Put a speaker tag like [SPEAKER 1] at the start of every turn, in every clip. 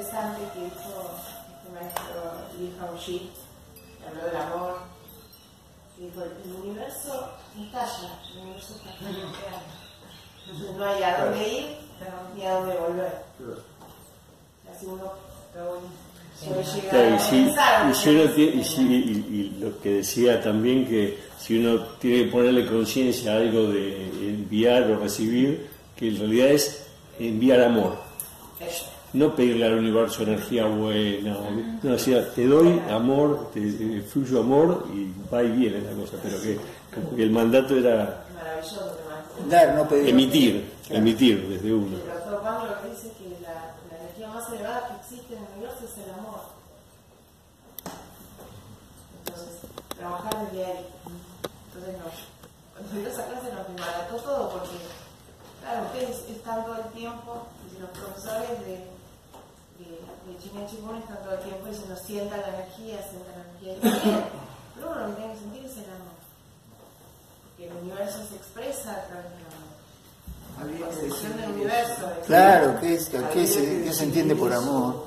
[SPEAKER 1] interesante que dijo este maestro Lee Hao-Ji, que habló del amor, que dijo, el universo estalla, el universo está creado. No hay a dónde ir ni a dónde volver. Así uno puede llegar
[SPEAKER 2] y lo que decía también, que si uno tiene que ponerle conciencia a algo de enviar o recibir, que en realidad es enviar amor, no pedirle al universo energía buena, no, decía, te doy amor, te fluyo amor y va y viene la cosa, pero que como que el mandato era
[SPEAKER 3] dar, no pedir.
[SPEAKER 2] emitir desde uno.
[SPEAKER 1] El doctor Pablo lo que dice es que la energía más elevada que existe en el universo es el amor. Entonces, trabajar desde ahí. Entonces, cuando dio esa clase nos desbarató todo porque, claro, ustedes están todo el tiempo, y los profesores de Chinen Chikung están todo el tiempo diciendo sienta la energía, y pero uno lo que tiene que sentir es el amor. Porque el universo se expresa a través del amor. La concepción del universo.
[SPEAKER 3] Claro, ¿qué se entiende por amor?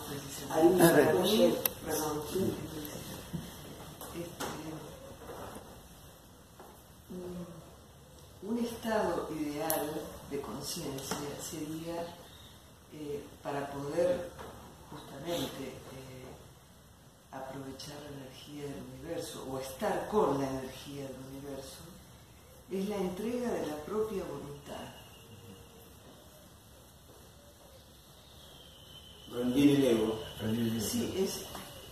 [SPEAKER 4] Un estado ideal de conciencia sería para poder justamente aprovechar la energía del universo o estar con la energía del universo, es la entrega de la propia voluntad.
[SPEAKER 5] Rendir el ego.
[SPEAKER 4] Sí, es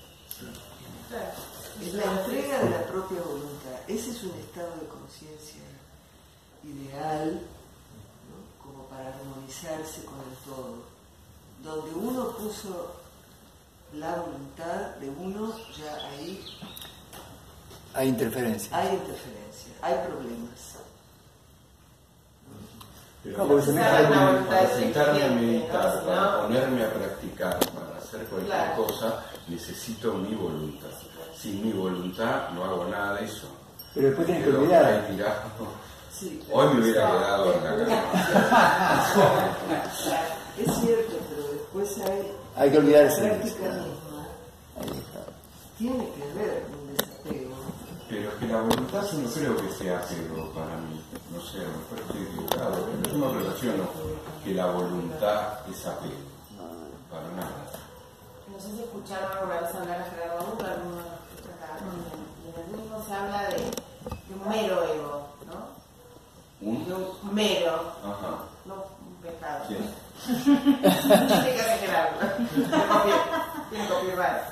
[SPEAKER 4] la entrega de la propia voluntad. Ese es un estado de conciencia ideal, ¿no? Como para armonizarse con el todo, donde uno puso la voluntad de uno, ya ahí
[SPEAKER 3] hay interferencia.
[SPEAKER 4] Hay problemas.
[SPEAKER 5] Pero para sentarme a meditar, para ponerme a practicar, para hacer cualquier cosa, necesito mi voluntad. Sin mi voluntad no hago nada de eso.
[SPEAKER 3] Pero después tienes que olvidar.
[SPEAKER 4] Sí,
[SPEAKER 5] hoy me hubiera quedado en la cama.
[SPEAKER 4] Es cierto, pero después
[SPEAKER 3] hay que olvidarse.
[SPEAKER 4] La práctica misma tiene que ver un desapego.
[SPEAKER 5] Pero es que la voluntad sí no creo que sea apego para mí. No sé, a lo mejor estoy equivocado, pero yo no relaciono que la voluntad es apego. Para nada.
[SPEAKER 1] No sé si escucharon alguna vez hablar a Gerardo Buca, y en el mismo se habla de un mero ego, ¿no? Un mero, no un pecado.
[SPEAKER 5] Sí.
[SPEAKER 1] Tiene que hacer Gerardo. Tiene que confirmar.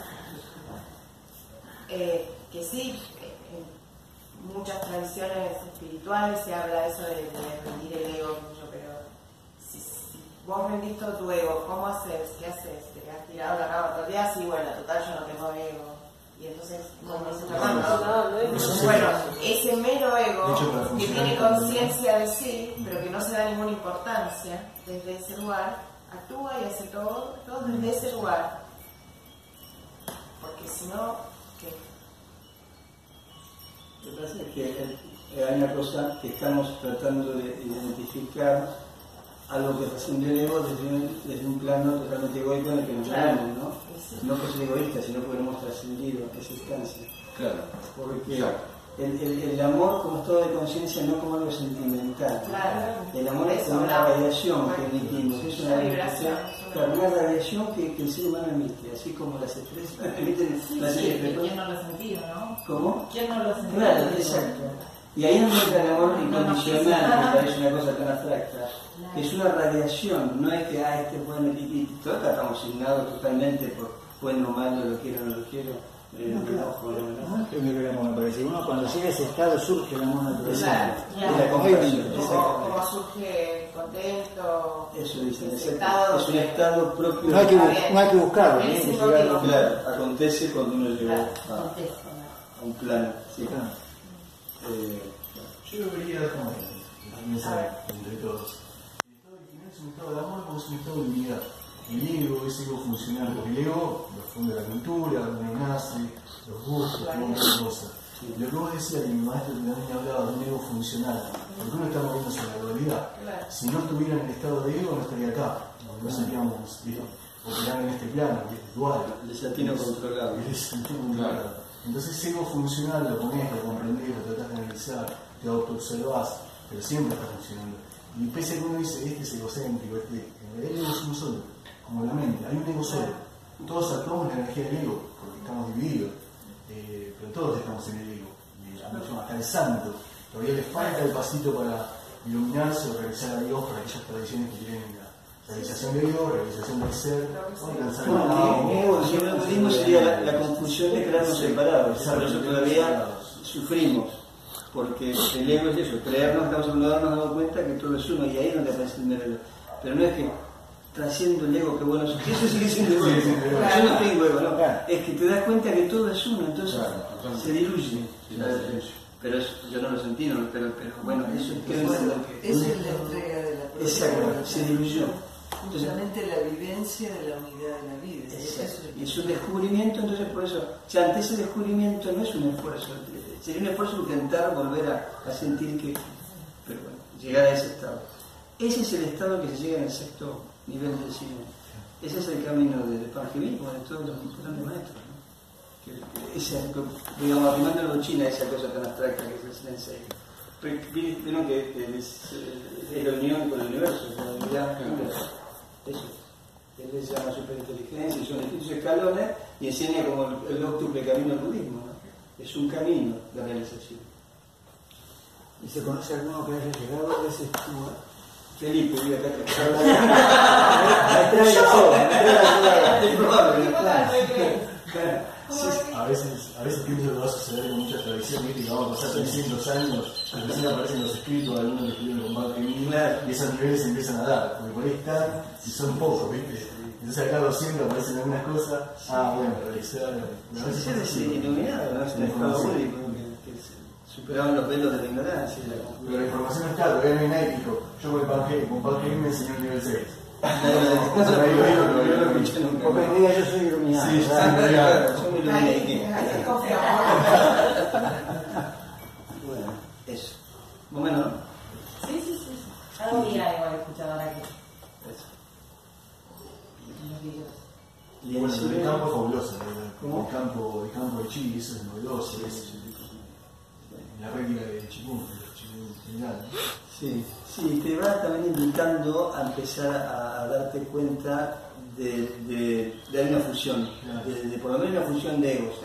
[SPEAKER 1] Que sí, en muchas tradiciones espirituales se habla de eso de rendir el ego, pero si vos rendís todo tu ego, ¿cómo haces? ¿Qué haces? ¿Te quedas tirado en la cama todo el día? Sí, bueno, total yo no tengo ego. Y entonces, bueno, ese mero ego que tiene conciencia de sí, pero que no se da ninguna importancia desde ese lugar, actúa y hace todo desde ese lugar. Porque si no, ¿qué?
[SPEAKER 6] Lo que pasa es que hay una cosa que estamos tratando de identificar, algo que trasciende el ego desde un plano totalmente egoico en el que nos movemos, ¿no? No por ser egoísta, sino porque hemos trascendido esa instancia.
[SPEAKER 5] Claro.
[SPEAKER 6] Porque el amor como estado de conciencia, no como algo sentimental.
[SPEAKER 1] Claro.
[SPEAKER 6] El amor es como una radiación que emitimos, es una vibración. Claro, una radiación que el ser humano emite, así como las estrellas emiten las estrellas.
[SPEAKER 7] ¿Quién no lo ha sentido, no?
[SPEAKER 6] ¿Cómo?
[SPEAKER 7] ¿Quién no lo ha sentido?
[SPEAKER 6] Claro, exacto. Y ahí nos entra el amor incondicional, que parece una cosa tan abstracta, que es una radiación, no es que este es bueno y todos estamos asignados totalmente por bueno o malo, lo quiero o no lo quiero.
[SPEAKER 3] Me parece, uno cuando llega a ese estado surge el amor natural.
[SPEAKER 1] Como surge contento.
[SPEAKER 6] Eso dicen, es un estado propio.
[SPEAKER 3] No hay que buscarlo.
[SPEAKER 6] Claro, acontece cuando uno llega a un plano. Sí.
[SPEAKER 8] Yo lo vería como una mesa entre todos. El estado original es un estado de amor o es un estado de unidad. El ego es ego funcional, porque el ego lo funda la cultura, donde nace, los gustos, un montón de cosas. Lo que vos decías, que mi maestro también hablaba de un ego funcional, porque uno está moviéndose en la dualidad. Si no estuviera en el estado de ego, no estaría acá, no seríamos, operar en este plano, que es dual.
[SPEAKER 6] El desatino controlado.
[SPEAKER 8] El desatino controlado. Entonces ego funcional lo pones, lo comprendés, lo tratás de analizar, te autoobservás, pero siempre está funcionando. Y pese a que uno dice, este es egocéntrico, en realidad el ego es uno solo, como la mente, hay un ego solo. Todos actuamos en la energía del ego, porque estamos divididos, pero todos estamos en el ego. Hasta el santo, todavía le falta el pasito para iluminarse o realizar a Dios por aquellas tradiciones que tienen la realización de Dios, realización del ser, alcanzar el
[SPEAKER 6] ego, si el budismo sería la confusión de crearnos separados, por eso todavía sufrimos, porque el ego es eso, creernos, estamos hablando de darnos dado cuenta que todo es uno, y ahí es donde aparece el mero. Pero no es que trasciendo el ego, que bueno, eso sigue siendo ego. Yo no tengo ego, no, es que te das cuenta que todo es uno, entonces se diluye. Pero eso, yo no lo sentí, no, pero bueno, eso creo que
[SPEAKER 4] esa es la entrega de la propia.
[SPEAKER 6] Exacto, se diluyó.
[SPEAKER 4] Justamente la vivencia de la unidad de la vida.
[SPEAKER 6] Y es un descubrimiento, entonces por eso, ya ante ese descubrimiento no es un esfuerzo, sería un esfuerzo intentar volver a sentir que, pero bueno, llegar a ese estado. Ese es el estado que se llega en el sexto nivel del cine. Ese es el camino de Pangevismo, de todos los grandes maestros, ¿no? Digamos, afirmando China, esa cosa tan abstracta que es el silencio. Vieron que es la unión con el universo, la unidad con el universo. Eso. Él se llama superinteligencia, son distintos escalones y enseña como el octuple camino del budismo, ¿no? Es un camino de realización.
[SPEAKER 3] ¿Y se conoce alguno que haya llegado a ese estado?
[SPEAKER 6] Felipe, vive acá.
[SPEAKER 3] Es probable,
[SPEAKER 8] A veces pienso que va a suceder con muchas tradiciones, que vamos a pasar 300 años, y recién aparecen los escritos de algunos que escribieron con Pablo y esos niveles se empiezan a dar, porque por ahí están y son pocos, ¿viste? Entonces acá 200 aparecen algunas cosas, bueno, realizar.
[SPEAKER 6] A veces es iluminado, ¿no? Es un estado único, que superaban los velos de la ignorancia.
[SPEAKER 8] Pero la información está, todavía no hay nada épico. Yo con Pablo me enseñó el nivel 6.
[SPEAKER 6] No lo escuché nunca.
[SPEAKER 3] Porque en realidad yo soy iluminado.
[SPEAKER 6] Sí, yo me iluminé. Bueno, eso. ¿Vos menos, no?
[SPEAKER 7] Sí. Algo bien igual escuchado ahora que.
[SPEAKER 6] Eso.
[SPEAKER 8] Y bueno, el campo es fabuloso. El campo de chi, eso es novedoso. La réplica de Chikung, general.
[SPEAKER 6] Sí, te va también invitando a empezar a darte cuenta de una fusión, de por lo menos una fusión de egos.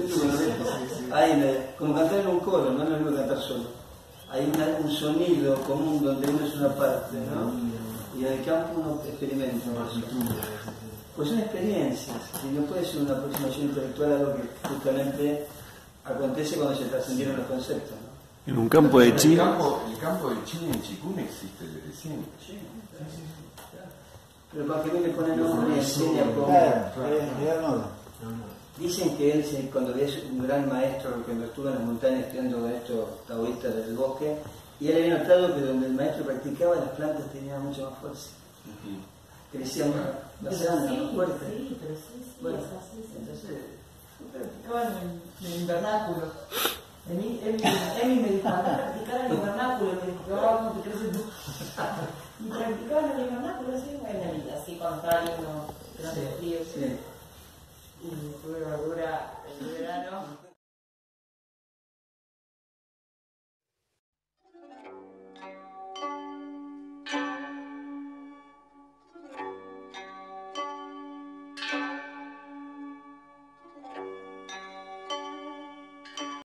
[SPEAKER 6] Hay como cantar en un coro, no es lo mismo cantar solo. Hay un sonido común donde uno es una parte, ¿no? Y en el campo uno experimenta. Pues son experiencias, y no puede ser una aproximación intelectual a algo que justamente acontece cuando se trascendieron los conceptos, ¿no?
[SPEAKER 2] En un campo de chi.
[SPEAKER 5] El campo de chi en Chikung existe desde siempre.
[SPEAKER 6] Sí. Pero para que me pone nombre y enseña cómo.
[SPEAKER 3] Claro,
[SPEAKER 6] Dicen que él, cuando es un gran maestro, cuando estuvo en las montañas estudiando con estos taoístas del bosque, y él había notado que donde el maestro practicaba las plantas tenían mucha más fuerza. Crecían más sanas, más fuertes.
[SPEAKER 7] Sí, pero sí,
[SPEAKER 6] bueno,
[SPEAKER 7] es así.
[SPEAKER 6] entonces,
[SPEAKER 1] Practicaban en el invernáculo. Emi me dijo, anda a practicar en el invernáculo. Me dijo, ¿cómo te crees tú? Y practicaban en el invernáculo, sí, en la vida, así cuando estaba lindo, durante el frío.
[SPEAKER 6] sí.
[SPEAKER 1] Y fue verdura el verano.